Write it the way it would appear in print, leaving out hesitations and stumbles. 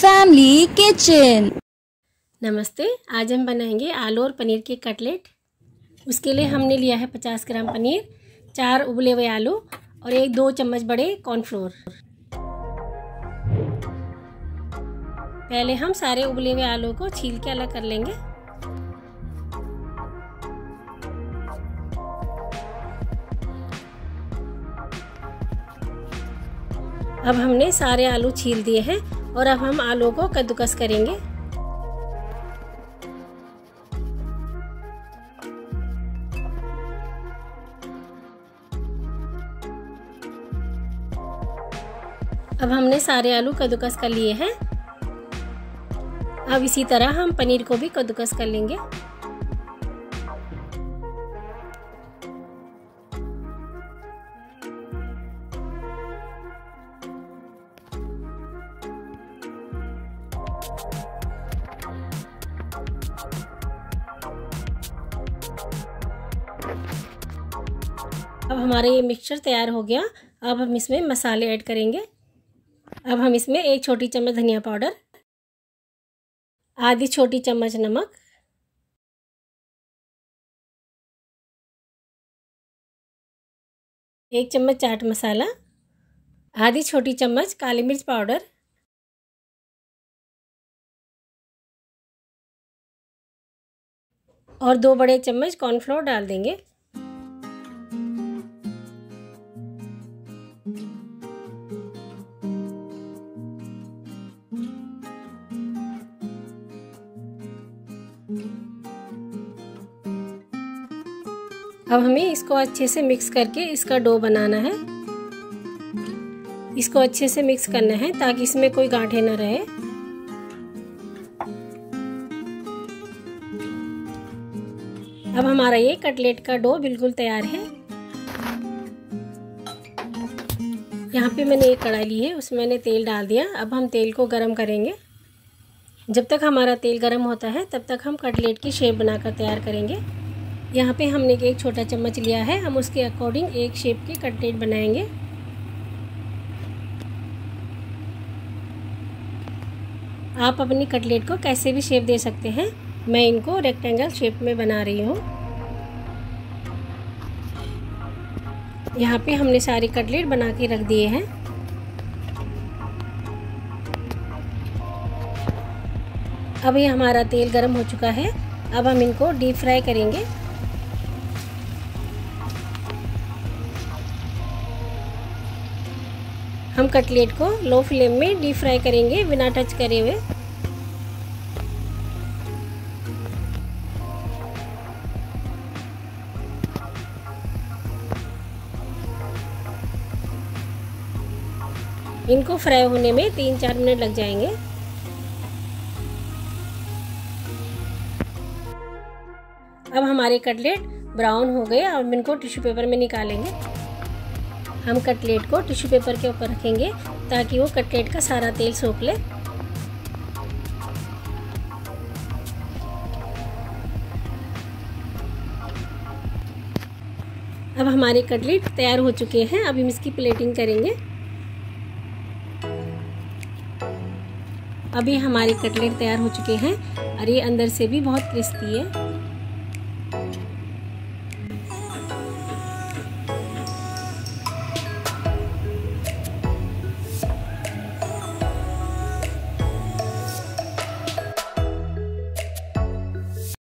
Family kitchen. नमस्ते। आज हम बनाएंगे आलू और पनीर की कटलेट। उसके लिए हमने लिया है 50 ग्राम पनीर, 4 उबले हुए आलू और 1-2 चम्मच बड़े कॉर्नफ्लोर। पहले हम सारे उबले हुए आलू को छील के अलग कर लेंगे। अब हमने सारे आलू छील दिए हैं और अब हम आलू को कद्दूकस करेंगे। अब हमने सारे आलू कद्दूकस कर लिए हैं। अब इसी तरह हम पनीर को भी कद्दूकस कर लेंगे। अब हमारा ये मिक्सचर तैयार हो गया। अब हम इसमें मसाले ऐड करेंगे। अब हम इसमें 1 छोटी चम्मच धनिया पाउडर, आधी छोटी चम्मच नमक, 1 चम्मच चाट मसाला, आधी छोटी चम्मच काली मिर्च पाउडर और 2 बड़े चम्मच कॉर्नफ्लोर डाल देंगे। अब हमें इसको अच्छे से मिक्स करके इसका डो बनाना है। इसको अच्छे से मिक्स करना है ताकि इसमें कोई गांठें न रहे। अब हमारा ये कटलेट का डो बिल्कुल तैयार है। यहाँ पे मैंने एक कढ़ाई ली है, उसमें मैंने तेल डाल दिया। अब हम तेल को गरम करेंगे। जब तक हमारा तेल गरम होता है तब तक हम कटलेट की शेप बनाकर तैयार करेंगे। यहाँ पे हमने एक छोटा चम्मच लिया है, हम उसके अकॉर्डिंग एक शेप की कटलेट बनाएंगे। आप अपनी कटलेट को कैसे भी शेप दे सकते हैं। मैं इनको रेक्टेंगल शेप में बना रही हूँ। यहाँ पे हमने सारी कटलेट बना के रख दिए हैं। अब ये हमारा तेल गरम हो चुका है। अब हम इनको डीप फ्राई करेंगे। हम कटलेट को लो फ्लेम में डीप फ्राई करेंगे बिना टच करे हुए। इनको फ्राई होने में 3-4 मिनट लग जाएंगे। अब हमारे कटलेट ब्राउन हो गए। अब इनको टिश्यू पेपर में निकालेंगे। हम कटलेट को टिश्यू पेपर के ऊपर रखेंगे ताकि वो कटलेट का सारा तेल सोख ले। अब हमारे कटलेट तैयार हो चुके हैं। अब हम इसकी प्लेटिंग करेंगे। अभी हमारे कटलेट तैयार हो चुके हैं और ये अंदर से भी बहुत क्रिस्पी है।